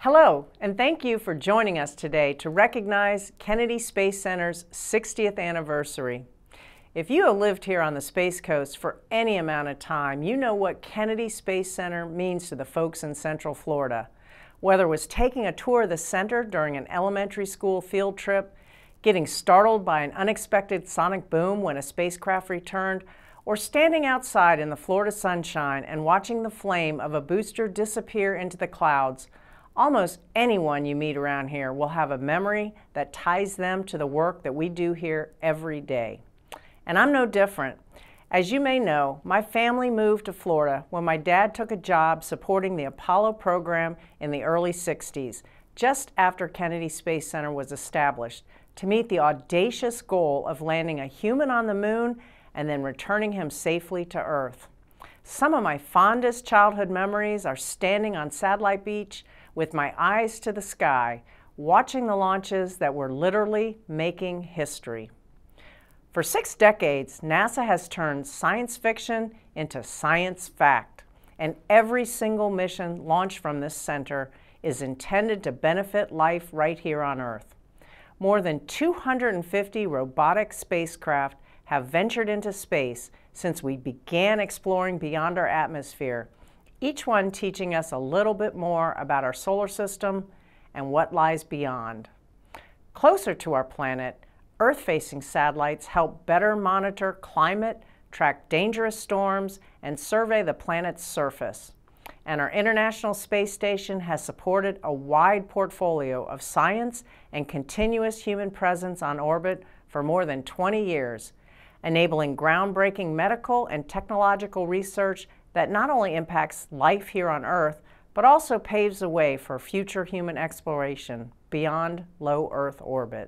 Hello, and thank you for joining us today to recognize Kennedy Space Center's 60th anniversary. If you have lived here on the Space Coast for any amount of time, you know what Kennedy Space Center means to the folks in Central Florida. Whether it was taking a tour of the center during an elementary school field trip, getting startled by an unexpected sonic boom when a spacecraft returned, or standing outside in the Florida sunshine and watching the flame of a booster disappear into the clouds, almost anyone you meet around here will have a memory that ties them to the work that we do here every day. And I'm no different. As you may know, my family moved to Florida when my dad took a job supporting the Apollo program in the early 60s, just after Kennedy Space Center was established, to meet the audacious goal of landing a human on the moon and then returning him safely to Earth. Some of my fondest childhood memories are standing on Satellite Beach with my eyes to the sky, watching the launches that were literally making history. For 6 decades, NASA has turned science fiction into science fact, and every single mission launched from this center is intended to benefit life right here on Earth. More than 250 robotic spacecraft have ventured into space since we began exploring beyond our atmosphere, each one teaching us a little bit more about our solar system and what lies beyond. Closer to our planet, Earth-facing satellites help better monitor climate, track dangerous storms, and survey the planet's surface. And our International Space Station has supported a wide portfolio of science and continuous human presence on orbit for more than 20 years, enabling groundbreaking medical and technological research that not only impacts life here on Earth, but also paves the way for future human exploration beyond low Earth orbit.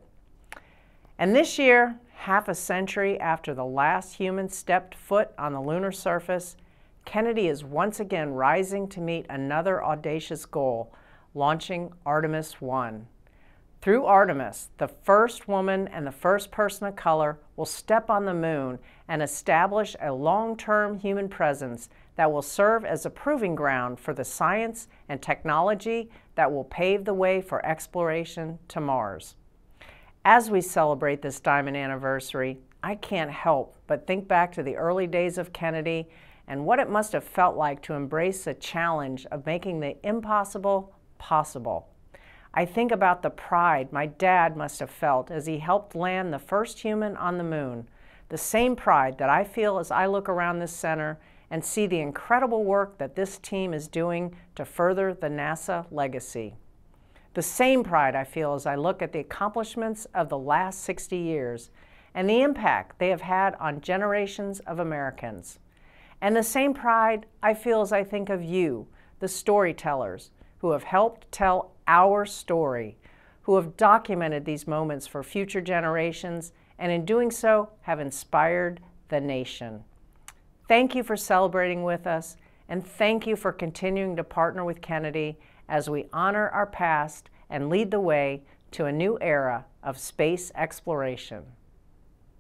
And this year, half a century after the last human stepped foot on the lunar surface, Kennedy is once again rising to meet another audacious goal, launching Artemis 1. Through Artemis, the first woman and the first person of color will step on the moon and establish a long-term human presence that will serve as a proving ground for the science and technology that will pave the way for exploration to Mars. As we celebrate this diamond anniversary, I can't help but think back to the early days of Kennedy and what it must have felt like to embrace the challenge of making the impossible possible. I think about the pride my dad must have felt as he helped land the first human on the moon, the same pride that I feel as I look around this center and see the incredible work that this team is doing to further the NASA legacy. The same pride I feel as I look at the accomplishments of the last 60 years and the impact they have had on generations of Americans. And the same pride I feel as I think of you, the storytellers, who have helped tell our story, who have documented these moments for future generations, and in doing so have inspired the nation. Thank you for celebrating with us, and thank you for continuing to partner with Kennedy as we honor our past and lead the way to a new era of space exploration.